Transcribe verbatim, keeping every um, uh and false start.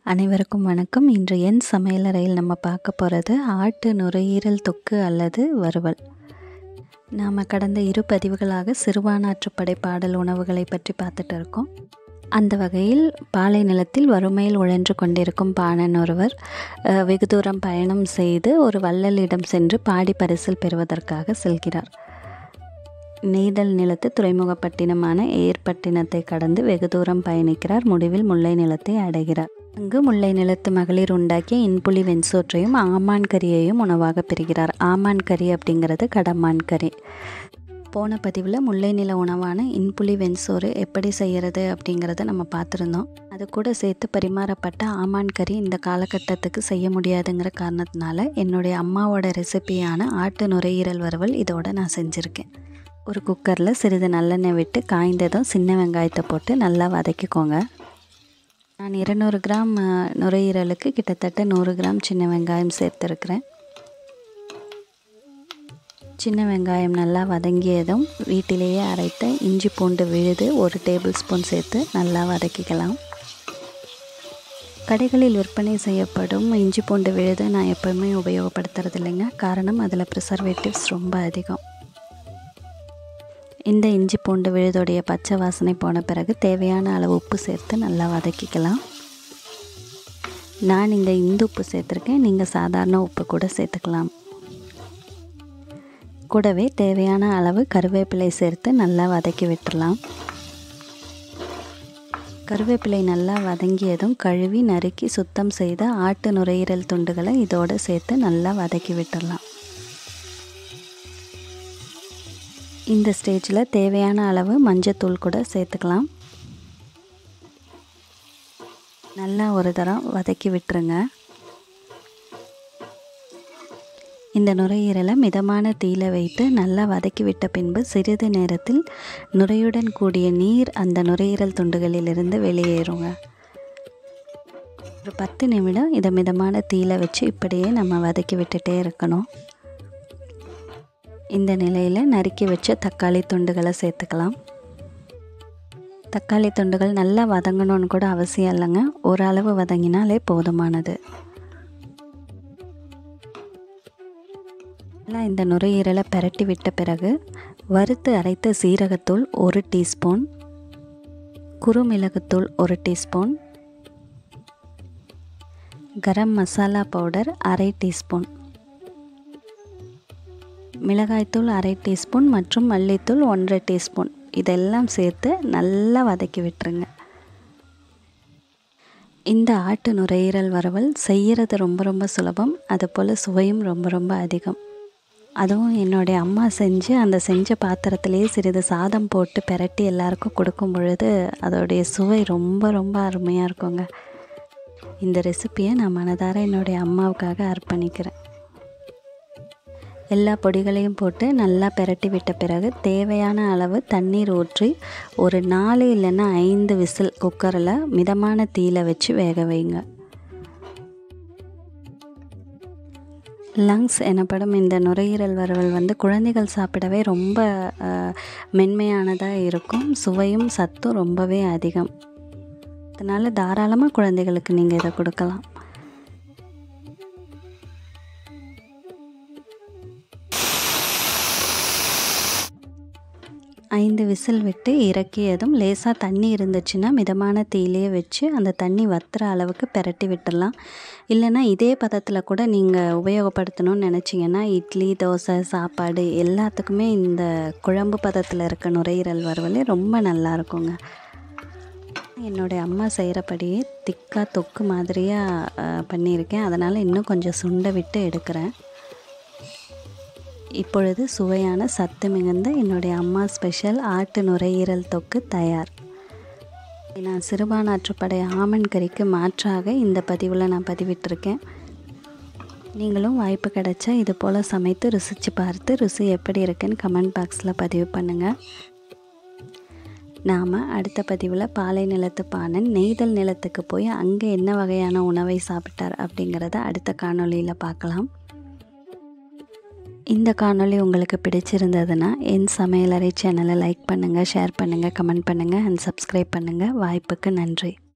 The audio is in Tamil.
அனைவருக்கும் வணக்கம். இன்று என் சமையலறையில் நம்ம பார்க்க போகிறது ஆட்டு நுரையீரல் தொக்கு அல்லது வறுவல். நாம் கடந்த இரு பதிவுகளாக சிறுபானாற்றுப்படை பாடல் உணவுகளை பற்றி பார்த்துட்டு இருக்கோம். அந்த வகையில் பாலை நிலத்தில் வறுமையில் உழன்று கொண்டிருக்கும் பாணன் ஒருவர் வெகு தூரம் பயணம் செய்து ஒரு வள்ளலிடம் சென்று பாடி பரிசில் பெறுவதற்காக செல்கிறார். நெய்தல் நிலத்து துறைமுகப்பட்டினமான ஏர்பட்டினத்தை கடந்து வெகு தூரம் பயணிக்கிறார். முடிவில் முல்லை நிலத்தை அடைகிறார். அங்கு முல்லை நிலத்து மகளிர் உண்டாக்கிய இன்புளி வெண்சோற்றையும் ஆமான் கறியையும் உணவாக பெறுகிறார். ஆமான் கறி அப்படிங்கிறது கடமான் கறி. போன பதிவில் முல்லை நில உணவான இன்புளி வெண்சோறு எப்படி செய்கிறது அப்படிங்கிறத நம்ம பார்த்துருந்தோம். அது கூட சேர்த்து பரிமாறப்பட்ட ஆமான் கறி இந்த காலகட்டத்துக்கு செய்ய முடியாதுங்கிற காரணத்தினால என்னுடைய அம்மாவோட ரெசிபியான ஆட்டு நுரையீரல் வறுவல் இதோட நான் செஞ்சுருக்கேன். ஒரு குக்கரில் சிறிது நல்லெண்ணெய் விட்டு காய்ந்ததும் சின்ன வெங்காயத்தை போட்டு நல்லா வதக்கிக்கோங்க. நான் இருநூறு கிராம் நுரையீரலுக்கு கிட்டத்தட்ட நூறு கிராம் சின்ன வெங்காயம் சேர்த்துருக்கிறேன். சின்ன வெங்காயம் நல்லா வதங்கியதும் வீட்டிலேயே அரைத்த இஞ்சி பூண்டு விழுது ஒரு டேபிள் ஸ்பூன் சேர்த்து நல்லா வதக்கிக்கலாம். கடைகளில் விற்பனை செய்யப்படும் இஞ்சி பூண்டு விழுது நான் எப்போவுமே உபயோகப்படுத்துறது இல்லைங்க. காரணம் அதில் ப்ரிசர்வேட்டிவ்ஸ் ரொம்ப அதிகம். இந்த இஞ்சி பூண்டு விழுதுடைய பச்சை வாசனை போன பிறகு தேவையான அளவு உப்பு சேர்த்து நல்லா வதக்கிக்கலாம். நான் இங்கே இந்து உப்பு சேர்த்துருக்கேன். நீங்கள் சாதாரண உப்பு கூட சேர்த்துக்கலாம். கூடவே தேவையான அளவு கருவேப்பிலை சேர்த்து நல்லா வதக்கி விட்டுடலாம். கருவேப்பிலை நல்லா வதங்கியதும் கழுவி நறுக்கி சுத்தம் செய்த ஆட்டு நுரையீரல் துண்டுகளை இதோடு சேர்த்து நல்லா வதக்கி விட்டுடலாம். இந்த ஸ்டேஜில் தேவையான அளவு மஞ்சத்தூள் கூட சேர்த்துக்கலாம். நல்லா ஒரு தரம் வதக்கி விட்டுருங்க. இந்த நுரையீரலை மிதமான தீயில வைத்து நல்லா வதக்கி விட்ட பின்பு சிறிது நேரத்தில் நுரையுடன் கூடிய நீர் அந்த நுரையீரல் துண்டுகளிலிருந்து வெளியேறுங்க. ஒரு பத்து நிமிடம் இதை மிதமான தீயில வச்சு இப்படியே நம்ம வதக்கி விட்டுட்டே இருக்கணும். இந்த நிலையில் நறுக்கி வச்ச தக்காளி துண்டுகளை சேர்த்துக்கலாம். தக்காளி துண்டுகள் நல்லா வதங்கணும்னு கூட அவசியம் இல்லைங்க. ஓரளவு வதங்கினாலே போதுமானது. நல்லா இந்த நுரையீரலை பெரட்டி விட்ட பிறகு வறுத்து அரைத்த சீரகத்தூள் ஒரு டீஸ்பூன், குறுமிளகுத்தூள் ஒரு டீஸ்பூன், கரம் மசாலா பவுடர் அரை டீஸ்பூன், மிளகாய்த்தூள் அரை டீஸ்பூன் மற்றும் மல்லித்தூள் ஒன்றரை டீஸ்பூன் இதெல்லாம் சேர்த்து நல்லா வதக்கி விட்டுருங்க. இந்த ஆட்டு நுரையீரல் வறுவல் செய்கிறது ரொம்ப ரொம்ப சுலபம். அதுபோல் சுவையும் ரொம்ப ரொம்ப அதிகம். அதுவும் என்னுடைய அம்மா செஞ்சு அந்த செஞ்ச பாத்திரத்திலேயே சிறிது சாதம் போட்டு பெரட்டி எல்லாருக்கும் கொடுக்கும் பொழுது அதோடைய சுவை ரொம்ப ரொம்ப அருமையாக இருக்குங்க. இந்த ரெசிப்பியை நான் மனதார என்னுடைய அம்மாவுக்காக அர்ப்பணிக்கிறேன். எல்லா பொடிகளையும் போட்டு நல்லா பெரட்டி விட்ட பிறகு தேவையான அளவு தண்ணீர் ஊற்றி ஒரு நாலு இல்லைன்னா ஐந்து விசில் குக்கரில் மிதமான தீயில வச்சு வேக வைங்க. லங்ஸ் எனப்படும் இந்த நுரையீரல் வறுவல் வந்து குழந்தைகள் சாப்பிடவே ரொம்ப மென்மையானதாக இருக்கும். சுவையும் சத்தும் ரொம்பவே அதிகம். அதனால் தாராளமாக குழந்தைகளுக்கு நீங்கள் இதை கொடுக்கலாம். ஐந்து விசில் விட்டு இறக்கியதும் லேசாக தண்ணி இருந்துச்சுன்னா மிதமான தீயிலே வச்சு அந்த தண்ணி வத்துற அளவுக்கு பெரட்டி விட்டுடலாம். இல்லைன்னா இதே பதத்தில் கூட நீங்கள் உபயோகப்படுத்தணும்னு நினச்சிங்கன்னா இட்லி, தோசை, சாப்பாடு எல்லாத்துக்குமே இந்த குழம்பு பதத்தில் இருக்க நுரையீரல் வறுவலே ரொம்ப நல்லா இருக்குங்க. என்னுடைய அம்மா செய்கிறபடியே திக்காக தொக்கு மாதிரியாக பண்ணியிருக்கேன். அதனால் இன்னும் கொஞ்சம் சுண்ட விட்டு எடுக்கிறேன். இப்பொழுது சுவையான சத்து மிகுந்த என்னுடைய அம்மா ஸ்பெஷல் ஆட்டு நுரையீரல் தொக்கு தயார். நான் சிறுபானாற்றுப்படை ஆமன் கறிக்கு மாற்றாக இந்த பதிவில் நான் பதிவிட்டிருக்கேன். நீங்களும் வாய்ப்பு கிடைச்சா இது போல் சமைத்து ருசித்து பார்த்து ருசி எப்படி இருக்குன்னு கமெண்ட் பாக்ஸில் பதிவு பண்ணுங்கள். நாம் அடுத்த பதிவில் பாலை நிலத்து பாணன் நெய்தல் நிலத்துக்கு போய் அங்கே என்ன வகையான உணவை சாப்பிட்டார் அப்படிங்கிறத அடுத்த காணொளியில் பார்க்கலாம். இந்த காணொளி உங்களுக்கு பிடிச்சிருந்ததுன்னா என் சமையலறை சேனலை லைக் பண்ணுங்கள், ஷேர் பண்ணுங்கள், கமெண்ட் பண்ணுங்கள் அண்ட் சப்ஸ்கிரைப் பண்ணுங்கள். வாய்ப்புக்கு நன்றி.